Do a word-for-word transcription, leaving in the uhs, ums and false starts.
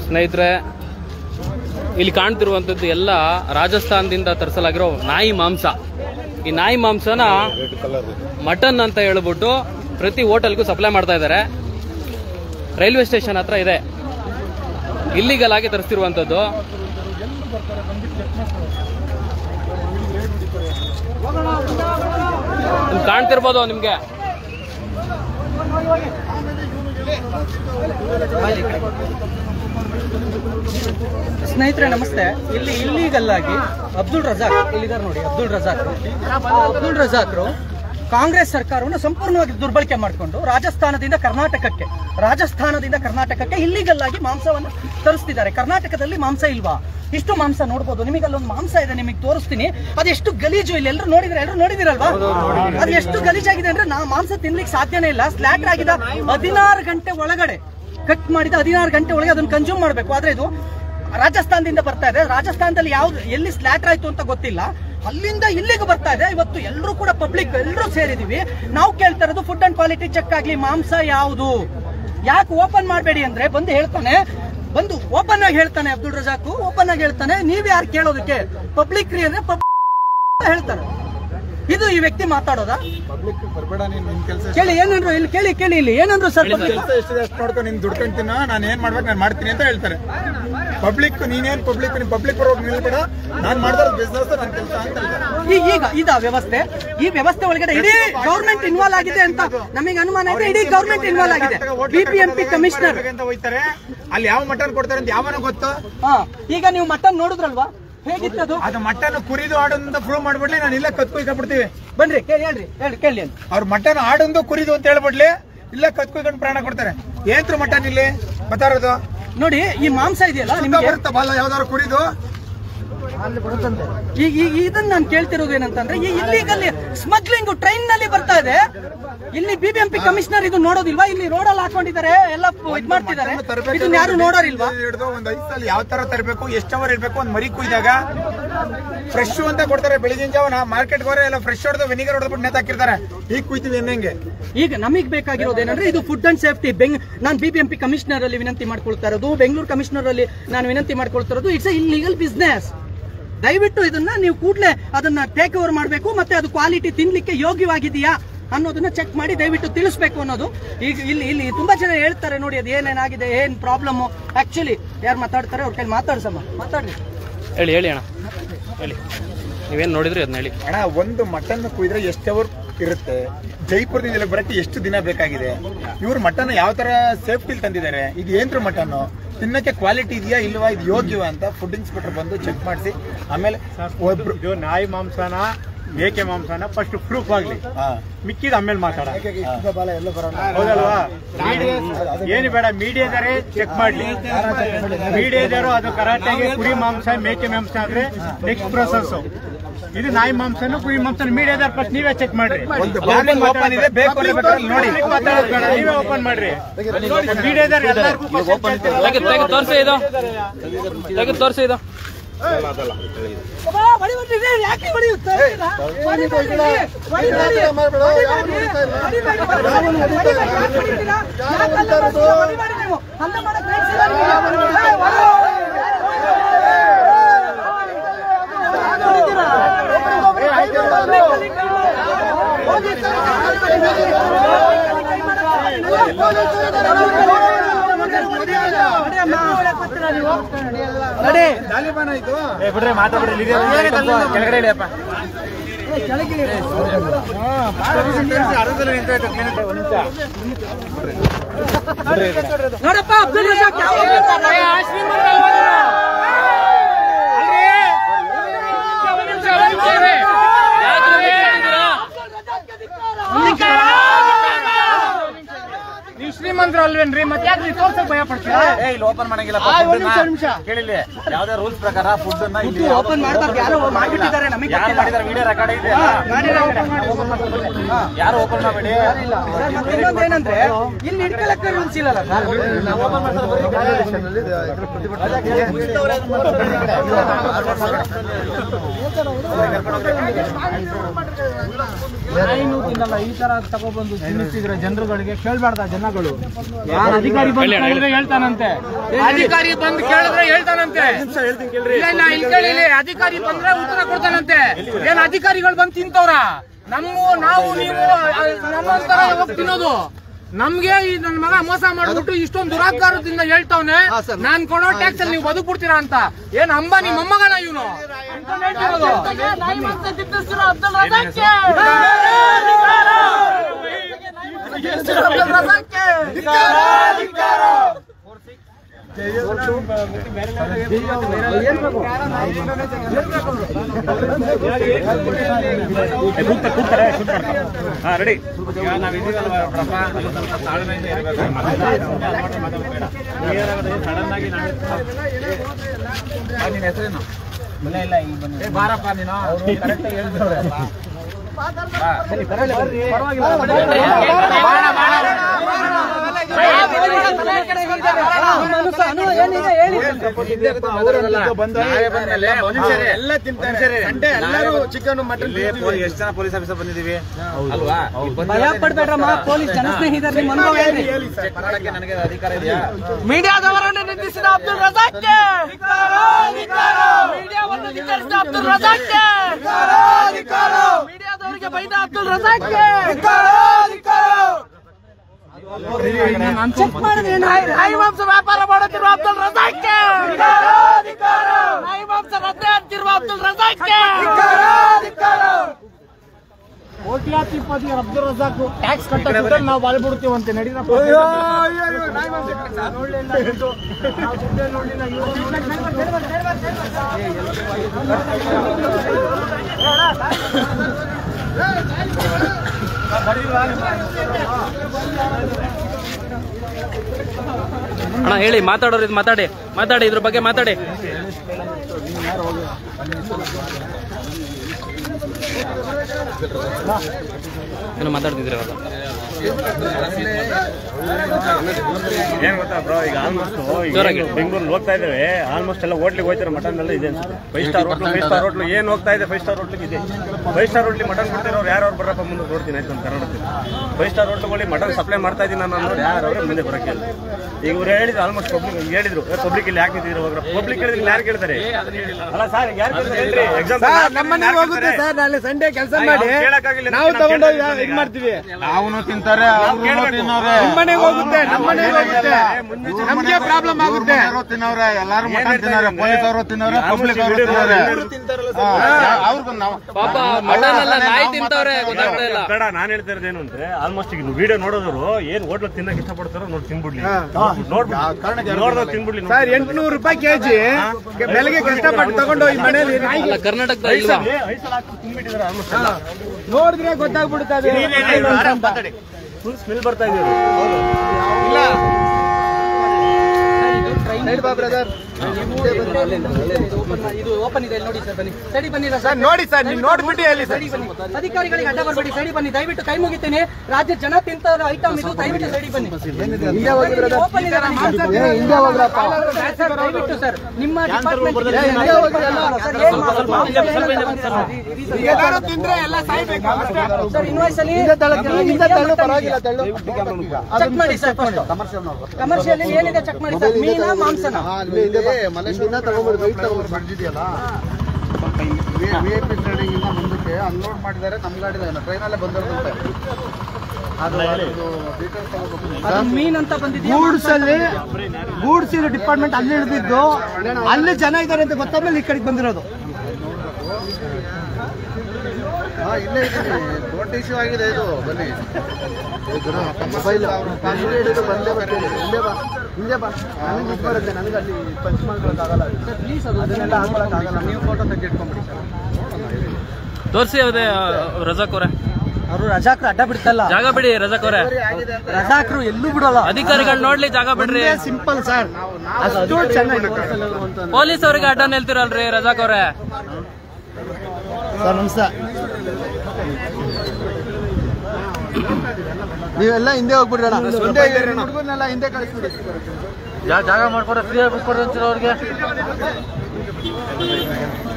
ಸ್ನೇಹಿತರೆ, ಇಲ್ಲಿ ಕಾಣ್ತಿರುವಂಥದ್ದು ಎಲ್ಲ ರಾಜಸ್ಥಾನದಿಂದ ತರಿಸಲಾಗಿರೋ ನಾಯಿ ಮಾಂಸ. ಈ ನಾಯಿ ಮಾಂಸನ ಮಟನ್ ಅಂತ ಹೇಳ್ಬಿಟ್ಟು ಪ್ರತಿ ಹೋಟೆಲ್ಗೂ ಸಪ್ಲೈ ಮಾಡ್ತಾ ಇದ್ದಾರೆ. ರೈಲ್ವೆ ಸ್ಟೇಷನ್ ಹತ್ರ ಇದೆ. ಇಲ್ಲಿಗಲ್ ಆಗಿ ತರಿಸ್ತಿರುವಂಥದ್ದು. ಕಾಣ್ತಿರ್ಬೋದು ನಿಮ್ಗೆ. ಸ್ನೇಹಿತರೆ ನಮಸ್ತೆ. ಇಲ್ಲಿ ಇಲ್ಲಿಗಲ್ ಆಗಿ ಅಬ್ದುಲ್ ರಜಾಕ್ ಇಲ್ಲಿದ್ದಾರೆ ನೋಡಿ. ಅಬ್ದುಲ್ ರಜಾಕ್ ಅಬ್ದುಲ್ ರಜಾಕ್ರು ಕಾಂಗ್ರೆಸ್ ಸರ್ಕಾರವನ್ನು ಸಂಪೂರ್ಣವಾಗಿ ದುರ್ಬಳಕೆ ಮಾಡಿಕೊಂಡು ರಾಜಸ್ಥಾನದಿಂದ ಕರ್ನಾಟಕಕ್ಕೆ ರಾಜಸ್ಥಾನದಿಂದ ಕರ್ನಾಟಕಕ್ಕೆ ಇಲ್ಲಿಗಲ್ ಆಗಿ ಮಾಂಸವನ್ನು ತರಿಸ್ತಿದ್ದಾರೆ. ಕರ್ನಾಟಕದಲ್ಲಿ ಮಾಂಸ ಇಲ್ವಾ? ಇಷ್ಟು ಮಾಂಸ ನೋಡ್ಬೋದು. ನಿಮಗೆ ಅಲ್ಲೊಂದು ಮಾಂಸ ಇದೆ, ನಿಮಗೆ ತೋರಿಸ್ತೀನಿ. ಅದೆಷ್ಟು ಗಲೀಜು. ಇಲ್ಲಿ ಎಲ್ಲರೂ ನೋಡಿದ್ರೆ ಎಲ್ಲರೂ ನೋಡಿದಿರಲ್ವಾ? ಅದು ಎಷ್ಟು ಗಲೀಜಾಗಿದೆ ಅಂದ್ರೆ ನಾ ಮಾಂಸ ತಿನ್ಲಿಕ್ಕೆ ಸಾಧ್ಯನೇ ಇಲ್ಲ. ಸ್ಲಾಟರ್ ಆಗಿದ ಹದಿನಾರು ಗಂಟೆ ಒಳಗಡೆ ಕಟ್ ಮಾಡಿದ ಹದಿನಾರು ಗಂಟೆ ಒಳಗೆ ಅದನ್ನು ಕನ್ಸ್ಯೂಮ್ ಮಾಡಬೇಕು. ಆದ್ರೆ ಇದು ರಾಜಸ್ಥಾನದಿಂದ ಬರ್ತಾ ಇದೆ. ರಾಜಸ್ಥಾನದಲ್ಲಿ ಯಾವ್ದು ಎಲ್ಲಿ ಸ್ಲಾಟರ್ ಆಯ್ತು ಅಂತ ಗೊತ್ತಿಲ್ಲ. ಅಲ್ಲಿಂದ ಇಲ್ಲಿಗೆ ಬರ್ತಾ ಇದೆ. ಇವತ್ತು ಎಲ್ಲರೂ ಕೂಡ ಪಬ್ಲಿಕ್ ಎಲ್ಲರೂ ಸೇರಿದೀವಿ. ನಾವು ಕೇಳ್ತಾ ಇರೋದು ಫುಡ್ ಅಂಡ್ ಕ್ವಾಲಿಟಿ ಚೆಕ್ ಆಗ್ಲಿ. ಮಾಂಸ ಯಾವುದು? ಯಾಕೆ ಓಪನ್ ಮಾಡಬೇಡಿ ಅಂದ್ರೆ ಬಂದು ಹೇಳ್ತಾನೆ, ಬಂದು ಓಪನ್ ಆಗಿ ಹೇಳ್ತಾನೆ ಅಬ್ದುಲ್ ರಜಾಕ್. ಓಪನ್ ಆಗಿ ಹೇಳ್ತಾನೆ. ನೀವ್ ಯಾರು ಕೇಳೋದಕ್ಕೆ? ಪಬ್ಲಿಕ್ ರೀ ಅಂದ್ರೆ ಹೇಳ್ತಾರೆ. ಇದು ಈ ವ್ಯಕ್ತಿ ಮಾತಾಡೋದಾ? ಕೇಳಿ ಏನಂದ್ರು ಇಲ್ಲಿ, ಕೇಳಿ ಕೇಳಿ ಇಲ್ಲಿ ಏನಂದ್ರು ಸರ್? ನೋಡ್ಕೊಂಡು ನಿನ್ ದುಡ್ಕೊಂತೀನ, ನಾನು ಏನ್ ಮಾಡ್ಬೇಕು ನಾನು ಮಾಡ್ತೀನಿ ಅಂತ ಹೇಳ್ತಾರೆ. ಪಬ್ಲಿಕ್ ನೀನೇನ್ ಪಬ್ಲಿಕ್ ಪಬ್ಲಿಕ್ ಪರವಾಗಿ ನಿಲ್ಬೇಡ, ನಾನ್ ಮಾಡಿದ ಬಿಸ್ನೆಸ್ ನನ್ನ ಕೆಲಸ ಅಂತ ಹೇಳ್ತಾರೆ. ಈಗ ಇದ ವ್ಯವಸ್ಥೆ, ಈ ವ್ಯವಸ್ಥೆ ಒಳಗಡೆ ಇಡೀ ಗವರ್ಮೆಂಟ್ ಇನ್ವಾಲ್ವ್ ಆಗಿದೆ ಅಂತ ನಮಗೆ ಅನುಮಾನ ಇದೆ. ಇಡೀ ಗವರ್ಮೆಂಟ್ ಇನ್ವಾಲ್ವ್ ಆಗಿದೆ. ಬಿಬಿಎಂಪಿ ಕಮಿಷನರ್ ಹೋಗ್ತಾರೆ, ಅಲ್ಲಿ ಯಾವ ಮಟನ್ ಕೊಡ್ತಾರೆ ಅಂತ ಯಾವನ ಗೊತ್ತು? ಹಾ, ಈಗ ನೀವು ಮಟನ್ ನೋಡಿದ್ರಲ್ವಾ? ಹೇಗಿತ್ತು ಅದು ಮಟನ್ ಕುರಿದು ಆಡೋದಂತ ಪ್ರೂವ್ ಮಾಡ್ಬಿಡ್ಲಿ, ನಾನು ಇಲ್ಲ ಕತ್ಕೊಯ್ಕೊಂಡ್ಬಿಡ್ತೀವಿ. ಬನ್ರಿ ಕೇಳಿ, ಹೇಳ್ರಿ ಹೇಳಿ ಕೇಳಿ. ಅವ್ರ ಮಟನ್ ಆಡೊಂದು ಕುರಿದು ಅಂತ ಹೇಳ್ಬಿಡ್ಲಿ, ಇಲ್ಲ ಕತ್ಕೊಯ್ಕೊಂಡು ಪ್ರಾಣ ಕೊಡ್ತಾರೆ. ಏನ್ರು ಮಟನ್ ಇಲ್ಲಿ ಬತ್ತಾರೋದು ನೋಡಿ. ಈ ಮಾಂಸ ಇದೆಯಲ್ಲ ನಿಮ್ಗೆ ಬರುತ್ತಾ ಬಾಲ ಯಾವ್ದಾದ್ರು ಕುರಿದು? ಈಗ ಇದನ್ನ ನಾನು ಕೇಳ್ತಿರೋದು ಏನಂತಂದ್ರೆ, ಈ ಇಲ್ಲಿಗಲ್ಲಿ ಸ್ಮಗ್ಲಿಂಗ್ ಟ್ರೈನ್ ನಲ್ಲಿ ಬರ್ತಾ ಇದೆ. ಇಲ್ಲಿ ಬಿಬಿಎಂಪಿ ಕಮಿಷನರ್ ಇದು ನೋಡೋದಿಲ್ವಾ? ಇಲ್ಲಿ ರೋಡ್ ಅಲ್ಲಿ ಹಾಕೊಂಡಿದ್ದಾರೆ, ಎಲ್ಲ ಇದ್ ಮಾಡ್ತಿದ್ದಾರೆ. ಇದನ್ನ ಯಾರು ನೋಡೋರಿಲ್ವಾ? ಒಂದ್ ಐದು ಸಲ ಯಾವ ತರ ತರಬೇಕು, ಎಷ್ಟು ಅವರ್ ಇರ್ಬೇಕು, ಒಂದ್ ಮರಿ ಕುಯ್ದಾಗ ಫ್ರೆಶ್ ಅಂತ ಕೊಡ್ತಾರೆ. ಬೆಳಗಿನ ಜಾವ ಮಾರ್ಕೆಟ್ ಹೋದ್ರೆ ಎಲ್ಲ ಫ್ರೆಶ್ ಹೊಡೆದು ವಿನಿಗರ್ ಹೊಡೆದ್ಬಿಟ್ಟು ನೇತ್ ಹಾಕಿರ್ತಾರೆ. ಈಗ ಕುಯ್ತೀವಿ ಹೆಂಗೆ? ಈಗ ನಮಗ್ ಬೇಕಾಗಿರೋದು ಏನಂದ್ರೆ ಇದು ಫುಡ್ ಅಂಡ್ ಸೇಫ್ಟಿ. ಬೆಂಗ್ ನಾನು ಬಿಬಿಎಂಪಿ ಕಮಿಷನರ್ ಅಲ್ಲಿ ವಿನಂತಿ ಮಾಡ್ಕೊಳ್ತಾ ಇರೋದು, ಬೆಂಗಳೂರು ಕಮಿಷನರ್ ಅಲ್ಲಿ ನಾನು ವಿನಂತಿ ಮಾಡ್ಕೊಳ್ತಾ ಇರೋದು, ಇಟ್ಸ್ ಎ ಇಲ್ಲಿಗಲ್ ಬಿಸ್ನೆಸ್. ದಯವಿಟ್ಟು ಇದನ್ನ ನೀವು ಕೂಡಲೇ ಅದನ್ನ ಟೇಕ್ ಓವರ್ ಮಾಡಬೇಕು. ಮತ್ತೆ ಅದು ಕ್ವಾಲಿಟಿ ತಿನ್ಲಿಕ್ಕೆ ಯೋಗ್ಯವಾಗಿದೆಯಾ ಅನ್ನೋದನ್ನ ಚೆಕ್ ಮಾಡಿ ದಯವಿಟ್ಟು ತಿಳಿಸ್ಬೇಕು ಅನ್ನೋದು. ಈಗ ಇಲ್ಲಿ ಇಲ್ಲಿ ತುಂಬಾ ಜನ ಹೇಳ್ತಾರೆ ನೋಡಿ, ಅದು ಏನೇನಾಗಿದೆ, ಏನ್ ಪ್ರಾಬ್ಲಮ್. ಆಕ್ಚುಲಿ ಯಾರು ಮಾತಾಡ್ತಾರೆ ಅವ್ರ ಕೈ ಮಾತಾಡ್ಸಮ್ಮ, ಮಾತಾಡ್ರಿ. ಹೇಳಿ ಹೇಳಿ ಅಣ್ಣ, ಹೇಳಿ ನೀವೇನ್ ನೋಡಿದ್ರಿ ಅದನ್ನ ಹೇಳಿ ಅಣ್ಣ. ಒಂದು ಮಟನ್ ಕುಯ್ದ್ರೆ ಎಷ್ಟು ಅವರ್ ಇರುತ್ತೆ? ಜೈಪುರದಿಂದ ಬರಕ್ಕೆ ಎಷ್ಟು ದಿನ ಬೇಕಾಗಿದೆ? ಇವ್ರು ಮಟನ್ ಯಾವ ತರ ಸೇಫ್ಟಿ ತಂದಿದ್ದಾರೆ? ಇದು ಏನ್ರು ಮಟನ್ ತಿನ್ನಕ್ಕೆ ಕ್ವಾಲಿಟಿ ಇದೆಯಾ ಇಲ್ವಾ, ಇದು ಯೋಗ್ಯವಾ ಅಂತ ಫುಡ್ ಇನ್ಸ್ಪೆಕ್ಟರ್ ಬಂದು ಚೆಕ್ ಮಾಡಿಸಿ ಆಮೇಲೆ ಒಬ್ರು ಇದು ನಾಯಿ ಮಾಂಸನ ಮೇಕೆ ಮಾಂಸನ ಫಸ್ಟ್ ಪ್ರೂಫ್ ಆಗ್ಲಿ, ಮಿಕ್ಕಿದ ಆಮೇಲೆ ಮಾತಾಡ. ಹೌದಲ್ವಾ? ಏನು ಬೇಡ, ಮೀಡಿಯಾದರೆ ಚೆಕ್ ಮಾಡ್ಲಿ. ಮೀಡಿಯಾದರು ಅದು ಕರಾಟೆಗೆ ಕುರಿ ಮಾಂಸ ಮೇಕೆ ಮಾಂಸ ಆದ್ರೆ ನೆಕ್ಸ್ಟ್ ಪ್ರೊಸೆಸ್. ಇದು ನಾಯಿ ಮಾಂಸನು ಕುರಿ ಮಾಂಸ ಮೀಡಿಯಾದಾರ ಫಸ್ಟ್ ನೀವೇ ಚೆಕ್ ಮಾಡ್ರಿ. ಓಪನ್ ಇದೆ, ಬೇಕು ನೋಡಿ, ನೀವೇ ಓಪನ್ ಮಾಡ್ರಿ. ಮೀಡಿಯಾದಾರ ಎಲ್ಲರಿಗೂ ತೋರಿಸಿ ಇದು, ತೆಗೆದು ತೋರಿಸಿ ಇದು. ಬಿಡ್ರಿ, ಮಾತಾಡ್ರಿ. ಕೆಳಗಡೆ ನೋಡಪ್ಪ ಅಬ್ದುಲ್ ರಜಾಕ್ ನೀವು ಶ್ರೀಮಂತರು ಅಲ್ವೇನ್ರಿ? ಮತ್ತೆ ಯಾಕೆ ನೀವು ತೋರ್ಸಕ್ ಭಯ ಪಡ್ತೀರಾ? ಇಲ್ಲಿ ಓಪನ್ ಮಾಡಂಗಿಲ್ಲ. ಕೇಳಿಲ್ಲ ಯಾವ್ದೇ ರೂಲ್ಸ್ ಪ್ರಕಾರ ಫುಡ್ ಓಪನ್ ಮಾಡ್ತಾರೆ. ಯಾರು ಮಾಡಿಬಿಟ್ಟಿದ್ದಾರೆ, ನಮಗೆ ಮಾಡಿದಾರೆ. ವಿಡಿಯೋ ರೆಕಾರ್ಡ್ ಇದೆ, ಯಾರು ಓಪನ್ ಮಾಡಬೇಡಿ. ಮತ್ತೆ ಇನ್ನೊಂದು ಏನಂದ್ರೆ ಇಲ್ಲಿ ಇಟ್ಕೊಳ್ಳಕ್ಕೆ ರೂಲ್ಸ್ ಇಲ್ಲಲ್ಲ ಸರ್. ತಿನ್ನಲ್ಲ, ಈ ತರ ತಗೊಬಂದು ತಿನ್ನಿಸಿದ್ರೆ ಜನರುಗಳಿಗೆ ಕೇಳಬಾರ್ದ ಜನಗಳು. ಅಧಿಕಾರಿ ಬಂದು ಕೇಳಿದ್ರೆ ಹೇಳ್ತಾನಂತೆ ಅಧಿಕಾರಿ ಬಂದು ಕೇಳಿದ್ರೆ ಹೇಳ್ತಾನಂತೆ ಇಲ್ಲ ಇಲ್ಲಿ ಕೇಳಿ ಅಧಿಕಾರಿ ಬಂದ್ರೆ ಉತ್ತರ ಕೊಡ್ತಾನಂತೆ. ಏನ್ ಅಧಿಕಾರಿಗಳು ಬಂದು ತಿಂತವ್ರ? ನಮ್ಮ ನಾವು ನೀವು ನಮ್ಮಂತರ ಹೋಗಿ ತಿನ್ನೋದು. ನಮ್ಗೆ ಈ ನನ್ನ ಮಗ ಮೋಸ ಮಾಡ್ಬಿಟ್ಟು ಇಷ್ಟೊಂದು ದುರಾಕಾರದಿಂದ ಹೇಳ್ತಾವನೆ ನಾನ್ ಕೊಡೋ ಟ್ಯಾಕ್ಸ್ ಅಲ್ಲಿ ನೀವು ಬದುಕ್ಬಿಡ್ತೀರಾ ಅಂತ. ಏನ್ ಅಂಬಾನಿ ಮೊಮ್ಮಗನ ಇವನು? ರೆಡಿ ನಿನ್ನ ಹೆಸರೇನು? ಇಲ್ಲ ಈಗ ಬಾರಪ್ಪ ನೀನು ಕರೆಕ್ಟಾಗಿ ಹೇಳ್ತವ್ರೆ. ಎಲ್ಲ ತಿಂತಾರೆ ಎಲ್ಲರೂ ಚಿಕನ್ ಮಟನ್. ಎಷ್ಟು ಜನ ಪೊಲೀಸ್ ಆಫೀಸರ್ ಬಂದಿದ್ದೀವಿ ಅಲ್ವಾ? ಭಯ ಪಡ್ಬೇಡ್ರಮ್ಮ, ಪೊಲೀಸ್ ಜನಸ್ನೇಹಿತರು ನನಗೆ ಅಧಿಕಾರ ಇದೆಯಾ? ಮೀಡಿಯಾದವರನ್ನು ನಿಂದಿಸಿದ ಅಬ್ದುಲ್ ರಜಾಕ್ಗೆ ಮೀಡಿಯಾವನ್ನು ಧಿಕ್ಕರಿಸಿದ ಅಬ್ದುಲ್ ರಜಾಕ್ಗೆ ಮೀಡಿಯಾದವರಿಗೆ ಬೈದ ಅಬ್ದುಲ್ ರಜಾಕ್ಗೆ ಚೆಕ್ ಮಾಡಿದ್ರೆ ನಾಯಿ ಮಾಂಸ ವ್ಯಾಪಾರ ಮಾಡುತ್ತಿರುವ ಅಬ್ದುಲ್ ರಜಾಕ್ಗೆ ನಾಯಿ ಮಾಂಸ ರದ್ದೆ ಅಂತಿರುವ ಅಬ್ದುಲ್ ರಜಾಕ್ಗೆ ಕೋಟ್ಯಾಧಿಪತಿ ಅಬ್ದುಲ್ ರಜಾಕ್ ಟ್ಯಾಕ್ಸ್ ಕಟ್ಟಕ್ಕೆ ನಾವು ಬಾಳ್ಬಿಡ್ತೀವಂತೆ. ನಡೀರಪ್ಪ ಅಣ್ಣ ಹೇಳಿ, ಮಾತಾಡೋರು ಇದು ಮಾತಾಡಿ ಮಾತಾಡಿ ಇದ್ರ ಬಗ್ಗೆ ಮಾತಾಡಿ. ಏನು ಮಾತಾಡ್ತಿದ್ರಿ ಅವಾಗ? ಏನ್ ಗೊತ್ತಾ ಬ್ರೋ, ಈಗ ಆಲ್ಮೋಸ್ಟ್ ಬೆಂಗಳೂರಲ್ಲಿ ಹೋಗ್ತಾ ಇದ್ದೇವೆ. ಆಲ್ಮೋಸ್ಟ್ ಎಲ್ಲ ಹೋಟ್ಲಿಗೆ ಹೋಗ್ತಾರೆ, ಮಟನ್ ಎಲ್ಲ ಇದೆ. Five star hotel five star hotel ಏನ್ ಹೋಗ್ತಾ ಇದೆ? ಫೈವ್ ಸ್ಟಾರ್ ಹೋಟ್ಲಿಗೆ ಇದೆ. ಫೈವ್ ಸ್ಟಾರ್ ಹೋಟ್ಲಿ ಮಟನ್ ಕೊಡ್ತಿರೋರು ಯಾರು ಬರಪ್ಪ ಮುಂದೆ ನೋಡ್ತೀನಿ ಆಯ್ತು ಅಂತ ಕರ್ನಾಟಕದಲ್ಲಿ. ಫೈವ್ ಸ್ಟಾರ್ ಹೋಟ್ಲುಗಳಿಗೆ ಮಟನ್ ಸಪ್ಲೈ ಮಾಡ್ತಾ ಇದ್ದೀನಿ ನಾನು ಅನ್ನೋರು ಯಾರು ಮುಂದೆ ಬರೋಕ್ಕೆ ಇಲ್ಲ. ಈಗ ಇವ್ರು ಹೇಳಿದ್ರು ಆಲ್ಮೋಸ್ಟ್ ಪಬ್ಲಿಕ್ ಹೇಳಿದ್ರು, ಪಬ್ಲಿಕ್ ಇಲ್ಲಿ ಯಾಕೆ ನಿಂತಿದ್ರು ಹೋಗ್ರ? ಪಬ್ಲಿಕ್ ಹೇಳಿದ್ರೆ ಯಾರು ಕೇಳ್ತಾರೆ? ಅಲ್ಲ ಸರ್, ಯಾರು ಕೇಳ್ತಾರೆ? ಎಕ್ಸಾಮ್ ನಮ್ಮನೆ ಹೋಗುತ್ತೆ ಸರ್, ನಾಳೆ ಸಂಡೇ ಕೆಲಸ ಮಾಡಿ ನಾವು ತಗೊಂಡೋಗಿ ಇದು ಮಾಡ್ತೀವಿ. ನಾವು ತಿಂತಾರೆ, ನಮ್ಮನೆಗೆ ಹೋಗುತ್ತೆ, ನಮ್ಮನೆಗೆ ಹೋಗುತ್ತೆ, ನಮ್ಗೆ ಪ್ರಾಬ್ಲಮ್ ಆಗುತ್ತೆ. ತಿನ್ನವ್ರೆ, ಎಲ್ಲಾರು ಮಟನ್ ತಿನ್ನವ್ರೆ, ಪೊಲೀಸ್ ಅವರು ತಿನ್ನವ್ರೆ, ಪಬ್ಲಿಕ್ ಅವರು ತಿನ್ನವ್ರೆ. ಅವ್ರಿಗೂ ನಾವು ಪಾಪ ಮಟನ್ ಎಲ್ಲ ನಾಯಿ ತಿಂತವ್ರೆ, ಗೊತ್ತಾಗ್ತಾ ಇಲ್ಲ. ಬೇಡ, ನಾನ್ ಹೇಳ್ತಾ ಇರೋದು ಏನು ಅಂದ್ರೆ ಆಲ್ಮೋಸ್ಟ್ ಈಗ ವಿಡಿಯೋ ನೋಡೋದ್ರು ಏನ್ ಹೋಟ್ಲು ತಿನ್ನಕ್ ಇಷ್ಟಪಡ್ತಾರೋ ನೋಡಿ ತಿನ್ಬಿಡ್ಲಿ, ನೋಡ್ದೋ ತಿನ್ಬಿಡ್ಲಿ. ಸರ್ ಎಂಟ್ನೂರು ರೂಪಾಯಿ ಕೆಜಿ ಬೆಳಗ್ಗೆ ಕಷ್ಟಪಟ್ಟು ತಗೊಂಡು ಈ ಮನೇಲಿ ಅಲ್ಲ ಕರ್ನಾಟಕದ ಇಲ್ವಾ? ನೋಡಿದ್ರೆ ಗೊತ್ತಾಗ್ಬಿಡುತ್ತೆ ಫುಲ್ ಸ್ಮೆಲ್ ಬರ್ತಾ ಇದೆ. ಇದು ಓಪನ್ ಇದೆ ನೋಡಿ ಸರ್, ಬನ್ನಿ ಸರಿ ಬನ್ನಿ ಸರ್, ನೋಡಿ ಸರ್, ನೀವು ನೋಡ್ಬಿಟ್ಟು ಹೇಳಿ ಸರ್. ಅಧಿಕಾರಿಗಳಿಗೆ ಅಡ್ಡ ಬರ್ಬೇಡಿ, ಸರಿ ಬನ್ನಿ, ದಯವಿಟ್ಟು ಕೈ ಮುಗಿತೇನೆ. ರಾಜ್ಯ ಜನ ತಿಂತಾರ ಐಟಮ್ ಇದು, ದಯವಿಟ್ಟು ಸರಿ ಬನ್ನಿ. ಓಪನ್ ಇದೆ, ದಯವಿಟ್ಟು ಸರ್ ನಿಮ್ಮ ಡಿಪಾರ್ಟ್ಮೆಂಟ್ ತಿಂದ್ರೆ ಎಲ್ಲ ಸಾಯ್ಬೇಕು ಸರ್. ಇನ್ವಾಯ್ಸ್ ಅಲ್ಲಿ ಚೆಕ್ ಮಾಡಿ ಸರ್, ಫಸ್ಟ್ ಕಮರ್ಷಿಯಲ್ ಏನಿದೆ ಚೆಕ್ ಮಾಡಿ ಸರ್. ಮೀನಾ ಮಾಂಸನ ಮುಂದಕ್ಕೆ ಅನ್ಲೋಡ್ ಮಾಡಿದ್ದಾರೆ, ನಮ್ ಗಾಡಿ ಟ್ರೈನಲ್ಲೇ ಬಂದಿರೋದಂತೆ. ಅದು ಮೀನ್ ಅಂತ ಬಂದಿದ್ದೀವಿ. ಗೂಡ್ಸ್ ಅಲ್ಲಿ ಗೂಡ್ಸ್ ಇರೋ ಡಿಪಾರ್ಟ್ಮೆಂಟ್ ಅಲ್ಲಿ ಹಿಡಿದಿದ್ದು, ಅಲ್ಲಿ ಜನ ಇದ್ದಾರೆ ಅಂತ ಗೊತ್ತಾದ್ಮೇಲೆ ಈ ಕಡೆಗೆ ಬಂದಿರೋದು. ಹಾ, ಇಲ್ಲೇ ಇದ್ದೀನಿ, ದೊಡ್ಡ ಇಶ್ಯೂ ಆಗಿದೆ ಇದು. ಬನ್ನಿ, ಮೊಬೈಲ್ ಹಿಡಿದು ಬಂದೇ ಬರ್ತೀನಿ. ಹಿಂದೆ ಬಾ, ಹಿಂದೆ ಬಾ, ನನಗೆ ಇದು ಬರುತ್ತೆ, ನನಗೆ ಅಲ್ಲಿ ಪಂಚ್ ಮಾಡ್ಕೊಳಕ್ಕಾಗಲ್ಲ ಪ್ಲೀಸ್, ಅದನ್ನೆಲ್ಲ ಹಾಕೊಳಕ್ಕಾಗಲ್ಲ. ನೀವು ಫೋಟೋ ತೆಗೆದಿಟ್ಕೊಂಡ್ಬಿಡಿ ಸರ್. ತೋರಿಸಿ ಅದೇ ರಜಾಕ್ ಅವರೇ, ಅವರು ರಜಾಕ್ರು ಅಡ್ಡ ಬಿಡ್ತಲ್ಲ. ಜಾಗ ಬಿಡಿ ರಜಾಕ್ ಅವರೇ, ರಜಾಕ್ರು ಎಲ್ಲೂ ಬಿಡಲ್ಲ. ಅಧಿಕಾರಿಗಳು ನೋಡ್ಲಿ, ಜಾಗ ಬಿಡ್ರಿ. ಸಿಂಪಲ್ ಸರ್, ಅಷ್ಟು ಚೆನ್ನಾಗಿ ಪೊಲೀಸ್ ಅವರಿಗೆ ಅಡ್ಡ ನಿಲ್ತಿರಲ್ರಿ ರಜಾಕ್ ಅವರೇ. ಸರ್ ನಮಸ್ತೆ. ನೀವೆಲ್ಲ ಹಿಂದೆ ಹೋಗ್ಬಿಡ್ರಣ, ಹುಡುಗರನ್ನೆಲ್ಲ ಹಿಂದೆ ಕಳಿಸ್ಬಿಡಿ. ಜಾಗ ಮಾಡ್ಕೊಡ್ರೆ ಫ್ರೀ ಆಗಿ ಬಿಟ್ಕೊಡ್ರಿ ಅಂತೀರ ಅವ್ರಿಗೆ.